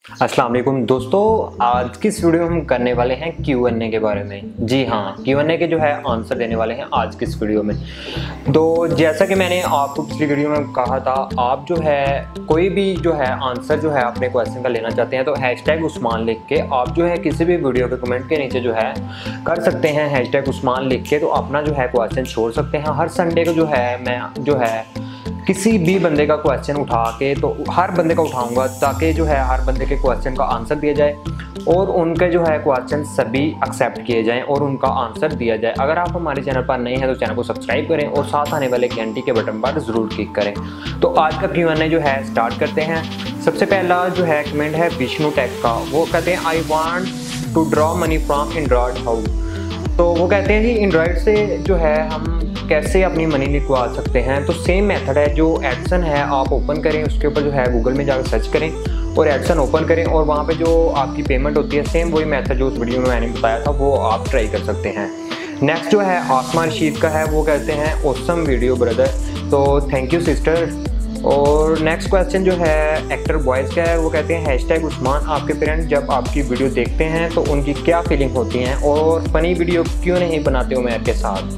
अस्सलाम वालेकुम दोस्तों, आज की इस वीडियो में हम करने वाले हैं Q&A के बारे में। जी हाँ, Q&A के जो है आंसर देने वाले हैं आज की इस वीडियो में। तो जैसा कि मैंने आपको पिछली वीडियो में कहा था, आप जो है कोई भी जो है आंसर जो है अपने क्वेश्चन का लेना चाहते हैं तो हैशटैग उस्मान लिख के आप जो है किसी भी वीडियो के कमेंट के नीचे जो है कर सकते हैं। हैशटैग उस्मान लिख के तो अपना जो है क्वेश्चन छोड़ सकते हैं। हर संडे को जो है मैं जो है किसी भी बंदे का क्वेश्चन उठा के तो हर बंदे का उठाऊंगा ताकि जो है हर बंदे के क्वेश्चन का आंसर दिया जाए और उनके जो है क्वेश्चन सभी एक्सेप्ट किए जाएं और उनका आंसर दिया जाए। अगर आप हमारे चैनल पर नए हैं तो चैनल को सब्सक्राइब करें और साथ आने वाले घंटी के बटन पर ज़रूर क्लिक करें। तो आज का Q&A जो है स्टार्ट करते हैं। सबसे पहला जो है कमेंट है विष्णु टेक का। वो कहते हैं I want to draw money from Android how. तो वो कहते हैं जी एंड्रॉयड से जो है हम कैसे अपनी मनी निकलवा सकते हैं। तो सेम मेथड है, जो एडसन है आप ओपन करें, उसके ऊपर जो है गूगल में जाकर सर्च करें और एडसन ओपन करें और वहाँ पे जो आपकी पेमेंट होती है सेम वही मेथड जो उस वीडियो में मैंने बताया था वो आप ट्राई कर सकते हैं। नेक्स्ट जो है आसमा रशीद का है। वो कहते हैं ऑसम वीडियो ब्रदर। तो थैंक यू सिस्टर। और नेक्स्ट क्वेश्चन जो है एक्टर बॉयज़ का है। वो कहते हैं हैशटैग उस्मान, आपके पेरेंट्स जब आपकी वीडियो देखते हैं तो उनकी क्या फीलिंग होती हैं और फ़नी वीडियो क्यों नहीं बनाते उमैर के साथ।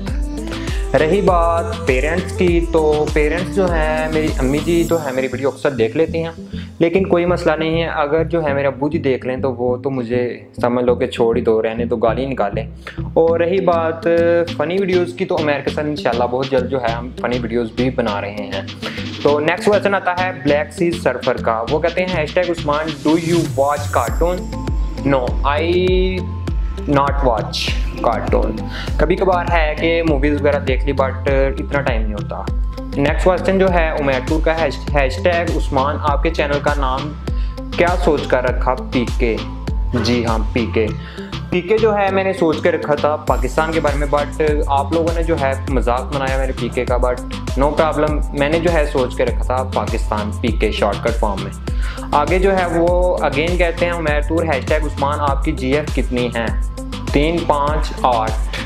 रही बात पेरेंट्स की, तो पेरेंट्स जो हैं मेरी अम्मी जी तो है मेरी वीडियो अक्सर देख लेती हैं, लेकिन कोई मसला नहीं है। अगर जो है मेरे अब्बू जी देख लें तो वो तो मुझे समझ लो कि छोड़ ही दो, रहने तो गाली निकालें। और रही बात फ़नी वीडियोस की, तो उमैर के साथ इंशाल्लाह बहुत जल्द जो है हम फ़नी वीडियोस भी बना रहे हैं। तो नेक्स्ट क्वेश्चन आता है ब्लैक सी सर्फर का। वो कहते हैं hashtag Usman do you watch cartoon. No I not watch cartoon. कभी कभार है कि मूवीज़ वगैरह देख ली बट इतना टाइम नहीं होता। नेक्स्ट क्वेश्चन जो है उमैर का है हैशटैग उस्मान, आपके चैनल का नाम क्या सोच कर रखा पीके। जी हाँ, पीके जो है मैंने सोच के रखा था पाकिस्तान के बारे में, बट आप लोगों ने जो है मजाक बनाया मेरे पीके का, बट नो प्रॉब्लम, मैंने जो है सोच के रखा था पाकिस्तान पीके शॉर्टकट फॉर्म में। आगे जो है वो अगेन कहते हैं उमैर हैशटैग उस्मान, आपकी GF कितनी है। 3, 5, 8।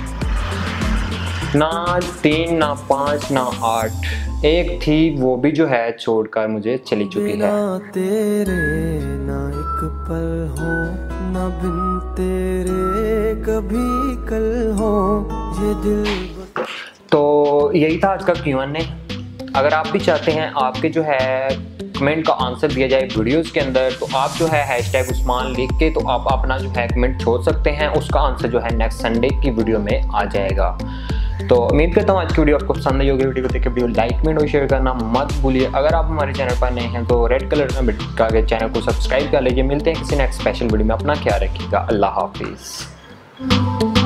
ना 3 ना 5 ना 8। एक थी वो भी जो है छोड़कर मुझे चली चुकी है। तेरे ना एक पल हो ना बिन तेरे कभी कल हो ये दिल। तो यही था आज का Q&A। अगर आप भी चाहते हैं आपके जो है कमेंट का आंसर दिया जाए वीडियोस के अंदर, तो आप जो है हैशटैग उस्मान लिख के तो आप अपना जो है कमेंट छोड़ सकते हैं। उसका आंसर जो है नेक्स्ट संडे की वीडियो में आ जाएगा। तो उम्मीद करता हूँ आज की वीडियो आपको पसंद आई होगी। वीडियो को देख के वीडियो लाइक कमेंट और शेयर करना मत भूलिए। अगर आप हमारे चैनल पर नए हैं तो रेड कलर में बटन के चैनल को सब्सक्राइब कर लीजिए। मिलते हैं किसी नेक्स्ट स्पेशल वीडियो में। अपना ख्याल रखिएगा। अल्लाह हाफिज़।